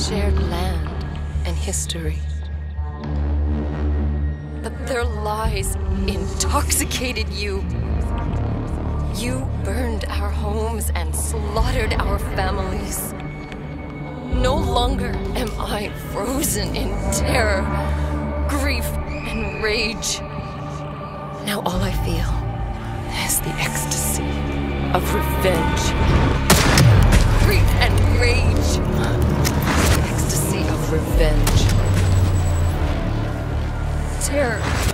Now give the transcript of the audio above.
shared land and history. But their lies intoxicated you. You burned our homes and slaughtered our families. No longer am I frozen in terror, grief, and rage. Now all I feel is the ecstasy of revenge. Grief and rage. The ecstasy of revenge. Terror